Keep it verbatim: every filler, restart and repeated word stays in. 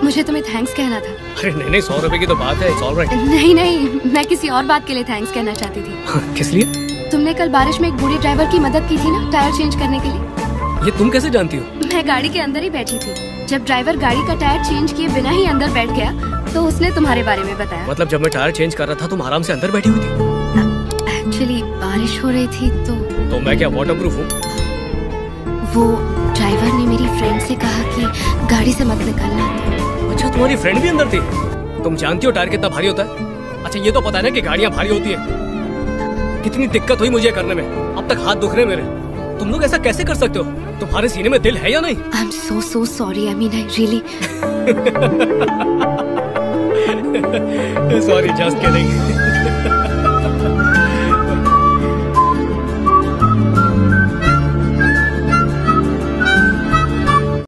मुझे तुम्हें थैंक्स कहना था। अरे नहीं नहीं, सौ रुपए की तो बात है, it's all right। नहीं नहीं, मैं किसी और बात के लिए थैंक्स कहना चाहती थी। किस लिए? तुमने कल बारिश में एक बूढ़े ड्राइवर की मदद की थी ना, टायर चेंज करने के लिए। ये तुम कैसे जानती हो? मैं गाड़ी के अंदर ही बैठी थी। जब ड्राइवर गाड़ी का टायर चेंज किए बिना ही अंदर बैठ गया तो उसने तुम्हारे बारे में बताया। मतलब जब मैं टायर चेंज कर रहा था तुम आराम से अंदर बैठी हुई थी? एक्चुअली बारिश हो रही थी तो तो मैं क्या वाटरप्रूफ हूँ? वो ड्राइवर ने मेरी फ्रेंड से कहा कि गाड़ी से मत निकलना। अच्छा, तुम्हारी फ्रेंड भी अंदर थी? तुम जानती हो टायर कितना भारी होता है? अच्छा, ये तो पता है ना कि गाड़ियाँ भारी होती है। कितनी दिक्कत हुई मुझे करने में, अब तक हाथ दुख रहे मेरे। तुम लोग ऐसा कैसे कर सकते हो? तुम्हारे सीने में दिल है या नहीं? I am so so sorry, I mean I really. Sorry, just kidding.